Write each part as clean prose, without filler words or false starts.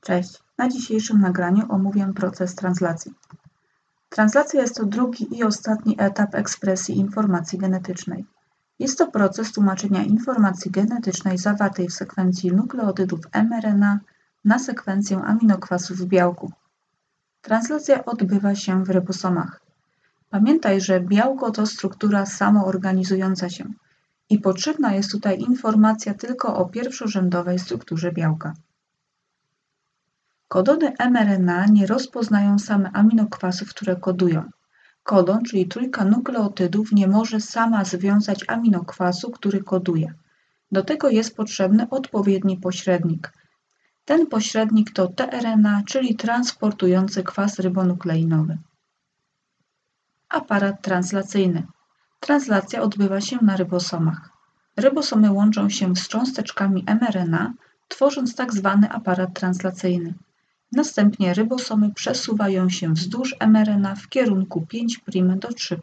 Cześć, na dzisiejszym nagraniu omówię proces translacji. Translacja jest to drugi i ostatni etap ekspresji informacji genetycznej. Jest to proces tłumaczenia informacji genetycznej zawartej w sekwencji nukleotydów mRNA na sekwencję aminokwasów w białku. Translacja odbywa się w rybosomach. Pamiętaj, że białko to struktura samoorganizująca się i potrzebna jest tutaj informacja tylko o pierwszorzędowej strukturze białka. Kodony mRNA nie rozpoznają same aminokwasów, które kodują. Kodon, czyli trójka nukleotydów, nie może sama związać aminokwasu, który koduje. Do tego jest potrzebny odpowiedni pośrednik. Ten pośrednik to tRNA, czyli transportujący kwas rybonukleinowy. Aparat translacyjny. Translacja odbywa się na rybosomach. Rybosomy łączą się z cząsteczkami mRNA, tworząc tzw. aparat translacyjny. Następnie rybosomy przesuwają się wzdłuż mRNA w kierunku 5' do 3'.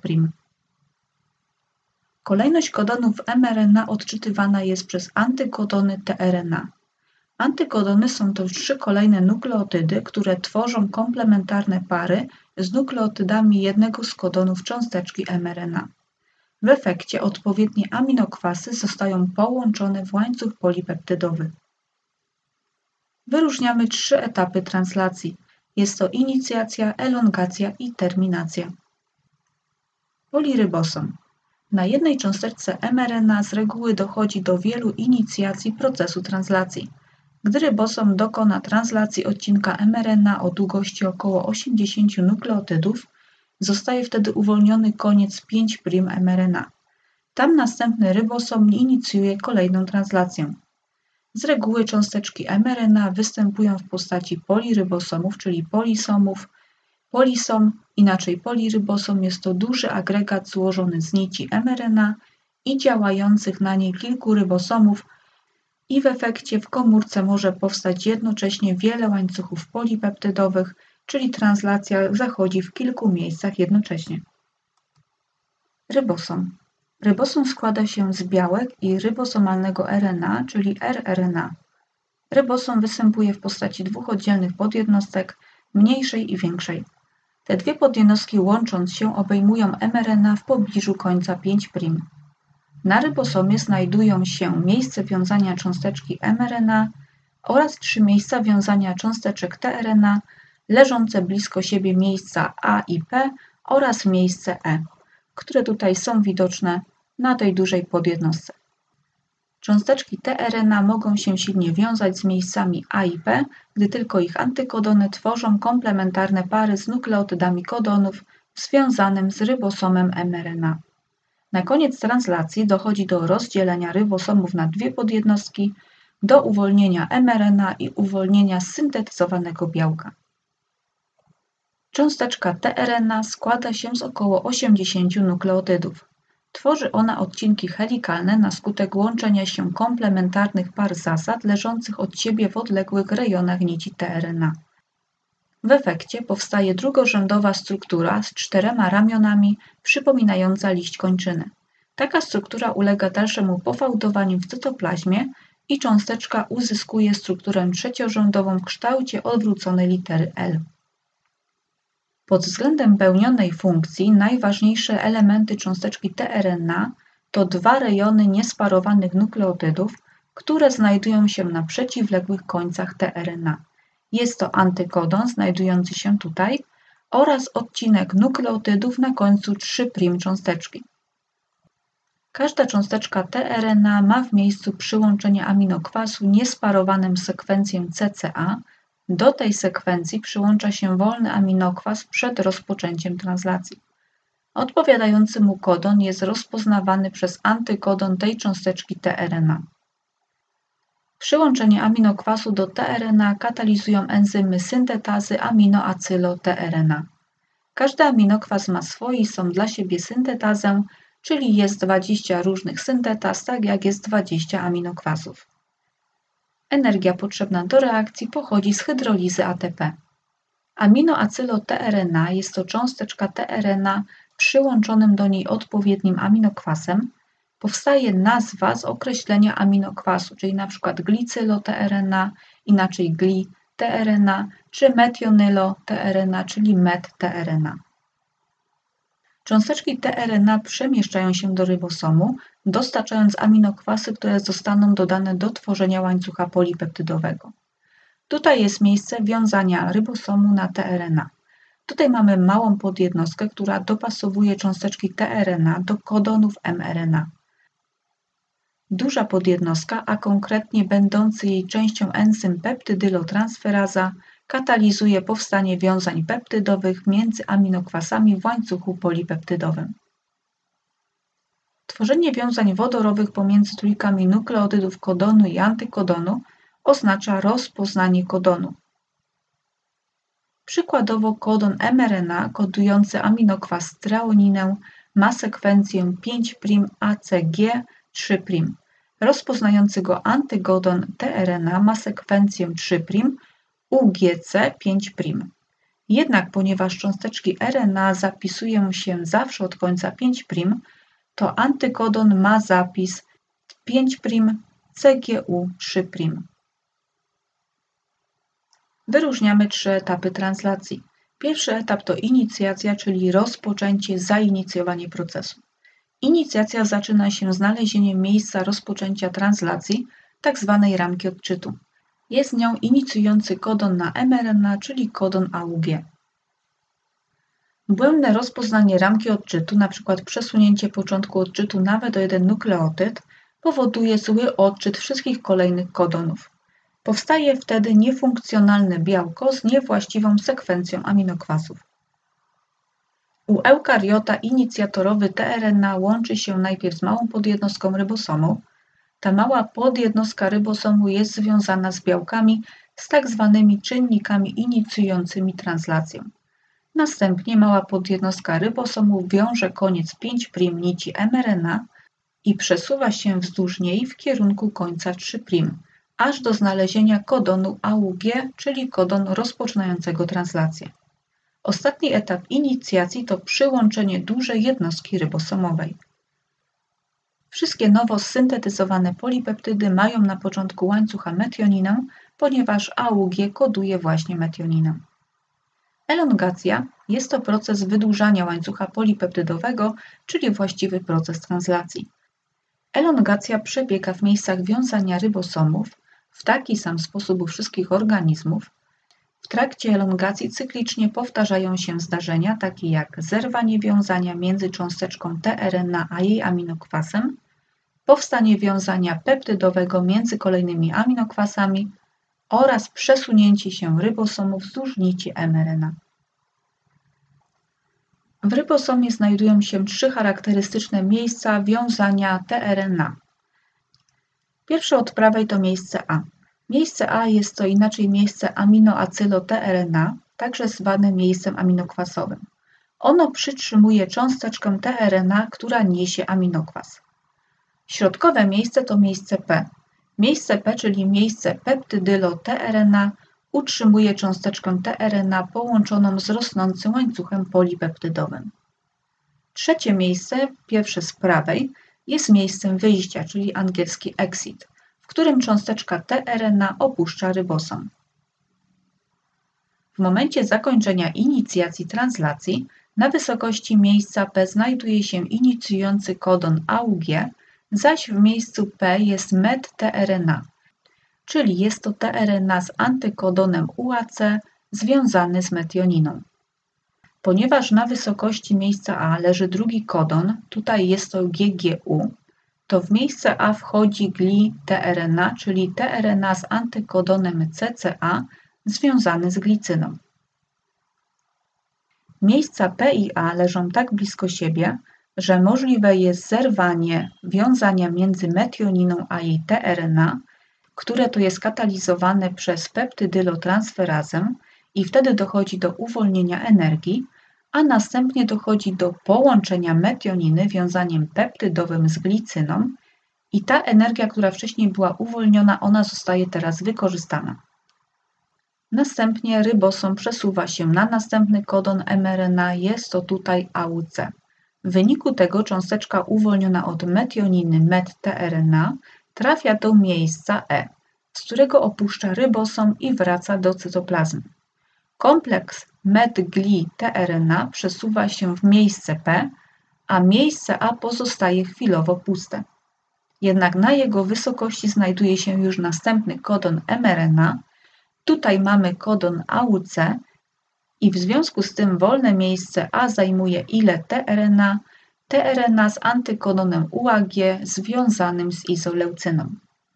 Kolejność kodonów mRNA odczytywana jest przez antykodony tRNA. Antykodony są to 3 kolejne nukleotydy, które tworzą komplementarne pary z nukleotydami jednego z kodonów cząsteczki mRNA. W efekcie odpowiednie aminokwasy zostają połączone w łańcuch polipeptydowy. Wyróżniamy 3 etapy translacji. Jest to inicjacja, elongacja i terminacja. Polirybosom. Na jednej cząsteczce mRNA z reguły dochodzi do wielu inicjacji procesu translacji. Gdy rybosom dokona translacji odcinka mRNA o długości około 80 nukleotydów, zostaje wtedy uwolniony koniec 5' mRNA. Tam następny rybosom inicjuje kolejną translację. Z reguły cząsteczki mRNA występują w postaci polirybosomów, czyli polisomów. Polisom, inaczej polirybosom, jest to duży agregat złożony z nici mRNA i działających na niej kilku rybosomów i w efekcie w komórce może powstać jednocześnie wiele łańcuchów polipeptydowych, czyli translacja zachodzi w kilku miejscach jednocześnie. Rybosom. Rybosom składa się z białek i rybosomalnego RNA, czyli rRNA. Rybosom występuje w postaci 2 oddzielnych podjednostek, mniejszej i większej. Te 2 podjednostki łącząc się obejmują mRNA w pobliżu końca 5'. Na rybosomie znajdują się miejsce wiązania cząsteczki mRNA oraz 3 miejsca wiązania cząsteczek tRNA, leżące blisko siebie miejsca A i P oraz miejsce E, które tutaj są widoczne na tej dużej podjednostce. Cząsteczki tRNA mogą się silnie wiązać z miejscami A i P, gdy tylko ich antykodony tworzą komplementarne pary z nukleotydami kodonów związanym z rybosomem mRNA. Na koniec translacji dochodzi do rozdzielenia rybosomów na 2 podjednostki, do uwolnienia mRNA i uwolnienia syntetyzowanego białka. Cząsteczka tRNA składa się z około 80 nukleotydów. Tworzy ona odcinki helikalne na skutek łączenia się komplementarnych par zasad leżących od siebie w odległych rejonach nici tRNA. W efekcie powstaje drugorzędowa struktura z 4 ramionami przypominająca liść kończyny. Taka struktura ulega dalszemu pofałdowaniu w cytoplazmie i cząsteczka uzyskuje strukturę trzeciorzędową w kształcie odwróconej litery L. Pod względem pełnionej funkcji najważniejsze elementy cząsteczki tRNA to 2 rejony niesparowanych nukleotydów, które znajdują się na przeciwległych końcach tRNA. Jest to antykodon znajdujący się tutaj oraz odcinek nukleotydów na końcu 3' cząsteczki. Każda cząsteczka tRNA ma w miejscu przyłączenia aminokwasu niesparowanym sekwencję CCA. Do tej sekwencji przyłącza się wolny aminokwas przed rozpoczęciem translacji. Odpowiadający mu kodon jest rozpoznawany przez antykodon tej cząsteczki tRNA. Przyłączenie aminokwasu do tRNA katalizują enzymy syntetazy aminoacylo-tRNA. Każdy aminokwas ma swoistą dla siebie syntetazę, czyli jest 20 różnych syntetaz, tak jak jest 20 aminokwasów. Energia potrzebna do reakcji pochodzi z hydrolizy ATP. Aminoacylo-tRNA jest to cząsteczka tRNA przyłączonym do niej odpowiednim aminokwasem. Powstaje nazwa z określenia aminokwasu, czyli np. glicylo-tRNA, inaczej GLI, tRNA, czy metionylo-tRNA, czyli met-tRNA. Cząsteczki tRNA przemieszczają się do rybosomu, dostarczając aminokwasy, które zostaną dodane do tworzenia łańcucha polipeptydowego. Tutaj jest miejsce wiązania rybosomu na tRNA. Tutaj mamy małą podjednostkę, która dopasowuje cząsteczki tRNA do kodonów mRNA. Duża podjednostka, a konkretnie będący jej częścią enzym peptydylotransferaza, katalizuje powstanie wiązań peptydowych między aminokwasami w łańcuchu polipeptydowym. Tworzenie wiązań wodorowych pomiędzy trójkami nukleotydów kodonu i antykodonu oznacza rozpoznanie kodonu. Przykładowo kodon mRNA kodujący aminokwas streoninę ma sekwencję 5'ACG3'. Rozpoznający go antykodon tRNA ma sekwencję 3' UGC5'. Jednak ponieważ cząsteczki RNA zapisują się zawsze od końca 5', to antykodon ma zapis 5' CGU3'. Wyróżniamy 3 etapy translacji. Pierwszy etap to inicjacja, czyli rozpoczęcie, zainicjowanie procesu. Inicjacja zaczyna się znalezieniem miejsca rozpoczęcia translacji, tzw. ramki odczytu. Jest nią inicjujący kodon na mRNA, czyli kodon AUG. Błędne rozpoznanie ramki odczytu, np. przesunięcie początku odczytu nawet o jeden nukleotyd, powoduje zły odczyt wszystkich kolejnych kodonów. Powstaje wtedy niefunkcjonalne białko z niewłaściwą sekwencją aminokwasów. U eukariota inicjatorowy tRNA łączy się najpierw z małą podjednostką rybosomu. Ta mała podjednostka rybosomu jest związana z białkami z tzw. czynnikami inicjującymi translację. Następnie mała podjednostka rybosomu wiąże koniec 5' nici mRNA i przesuwa się wzdłuż niej w kierunku końca 3', aż do znalezienia kodonu AUG, czyli kodonu rozpoczynającego translację. Ostatni etap inicjacji to przyłączenie dużej jednostki rybosomowej. Wszystkie nowo syntetyzowane polipeptydy mają na początku łańcucha metioninę, ponieważ AUG koduje właśnie metioninę. Elongacja jest to proces wydłużania łańcucha polipeptydowego, czyli właściwy proces translacji. Elongacja przebiega w miejscach wiązania rybosomów w taki sam sposób u wszystkich organizmów. W trakcie elongacji cyklicznie powtarzają się zdarzenia, takie jak zerwanie wiązania między cząsteczką tRNA a jej aminokwasem, powstanie wiązania peptydowego między kolejnymi aminokwasami oraz przesunięcie się rybosomów wzdłuż nici mRNA. W rybosomie znajdują się 3 charakterystyczne miejsca wiązania tRNA. Pierwsze od prawej to miejsce A. Miejsce A jest to inaczej miejsce aminoacylo-tRNA, także zwane miejscem aminokwasowym. Ono przytrzymuje cząsteczkę tRNA, która niesie aminokwas. Środkowe miejsce to miejsce P. Miejsce P, czyli miejsce peptydylo-tRNA, utrzymuje cząsteczkę tRNA połączoną z rosnącym łańcuchem polipeptydowym. Trzecie miejsce, pierwsze z prawej, jest miejscem wyjścia, czyli angielski exit, w którym cząsteczka tRNA opuszcza rybosom. W momencie zakończenia inicjacji translacji na wysokości miejsca P znajduje się inicjujący kodon AUG, zaś w miejscu P jest met-tRNA, czyli jest to tRNA z antykodonem UAC związany z metioniną. Ponieważ na wysokości miejsca A leży drugi kodon, tutaj jest to GGU, to w miejsce A wchodzi gli-tRNA, czyli tRNA z antykodonem CCA związany z glicyną. Miejsca P i A leżą tak blisko siebie, że możliwe jest zerwanie wiązania między metioniną a jej tRNA, które to jest katalizowane przez peptydylotransferazę i wtedy dochodzi do uwolnienia energii, a następnie dochodzi do połączenia metioniny wiązaniem peptydowym z glicyną i ta energia, która wcześniej była uwolniona, ona zostaje teraz wykorzystana. Następnie rybosom przesuwa się na następny kodon mRNA, jest to tutaj AUC. W wyniku tego cząsteczka uwolniona od metioniny met-tRNA trafia do miejsca E. z którego opuszcza rybosom i wraca do cytoplazmy. Kompleks MET-GLI-tRNA przesuwa się w miejsce P, a miejsce A pozostaje chwilowo puste. Jednak na jego wysokości znajduje się już następny kodon mRNA. Tutaj mamy kodon AUC i w związku z tym wolne miejsce A zajmuje ile tRNA z antykodonem UAG związanym z izoleucyną.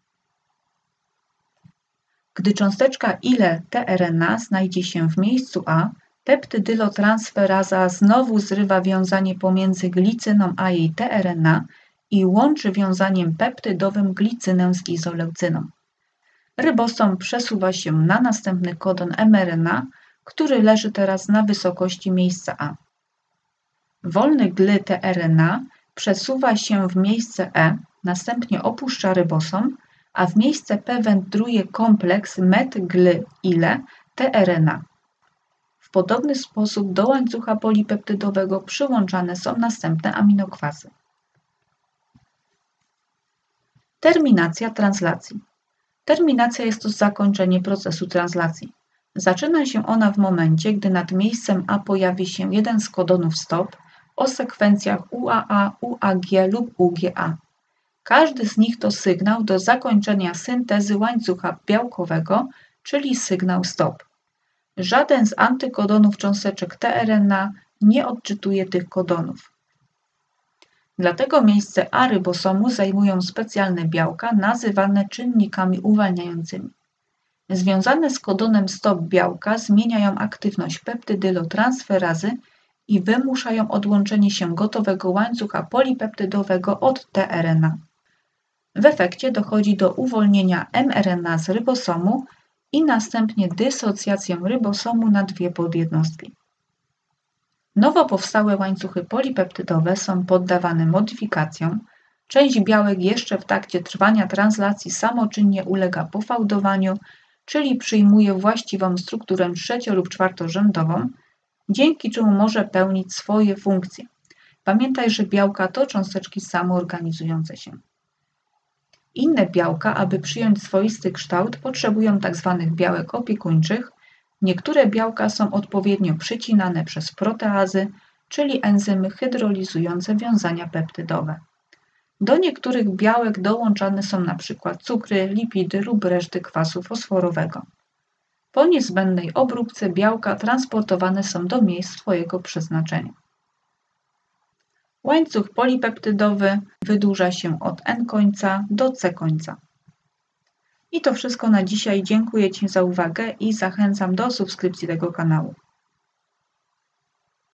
Gdy cząsteczka ile tRNA znajdzie się w miejscu A, peptydylotransferaza znowu zrywa wiązanie pomiędzy glicyną a jej tRNA i łączy wiązaniem peptydowym glicynę z izoleucyną. Rybosom przesuwa się na następny kodon mRNA, który leży teraz na wysokości miejsca A. Wolny gly tRNA przesuwa się w miejsce E, następnie opuszcza rybosom, a w miejsce P wędruje kompleks MET-GLI-ile tRNA. W podobny sposób do łańcucha polipeptydowego przyłączane są następne aminokwazy. Terminacja translacji. Terminacja jest to zakończenie procesu translacji. Zaczyna się ona w momencie, gdy nad miejscem A pojawi się jeden z kodonów stop o sekwencjach UAA, UAG lub UGA. Każdy z nich to sygnał do zakończenia syntezy łańcucha białkowego, czyli sygnał stop. Żaden z antykodonów cząsteczek tRNA nie odczytuje tych kodonów. Dlatego miejsce A rybosomu zajmują specjalne białka nazywane czynnikami uwalniającymi. Związane z kodonem stop białka zmieniają aktywność peptydylotransferazy i wymuszają odłączenie się gotowego łańcucha polipeptydowego od tRNA. W efekcie dochodzi do uwolnienia mRNA z rybosomu i następnie dysocjację rybosomu na dwie podjednostki. Nowo powstałe łańcuchy polipeptydowe są poddawane modyfikacjom. Część białek jeszcze w trakcie trwania translacji samoczynnie ulega pofałdowaniu, czyli przyjmuje właściwą strukturę trzecio- lub czwartorzędową, dzięki czemu może pełnić swoje funkcje. Pamiętaj, że białka to cząsteczki samoorganizujące się. Inne białka, aby przyjąć swoisty kształt, potrzebują tzw. białek opiekuńczych. Niektóre białka są odpowiednio przycinane przez proteazy, czyli enzymy hydrolizujące wiązania peptydowe. Do niektórych białek dołączane są np. cukry, lipidy lub reszty kwasu fosforowego. Po niezbędnej obróbce białka transportowane są do miejsc swojego przeznaczenia. Łańcuch polipeptydowy wydłuża się od N końca do C końca. I to wszystko na dzisiaj. Dziękuję Ci za uwagę i zachęcam do subskrypcji tego kanału.